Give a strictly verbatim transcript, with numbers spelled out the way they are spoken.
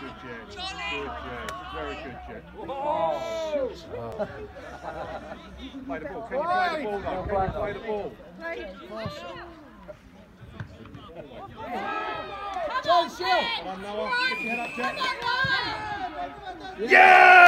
good, Jed. Good, Jed. Very good, Jed. Oh. Play the ball. Can you play the ball, though? Can you play the ball? John, Shield! Come on, Noah. Get your head up, Jed. Yeah!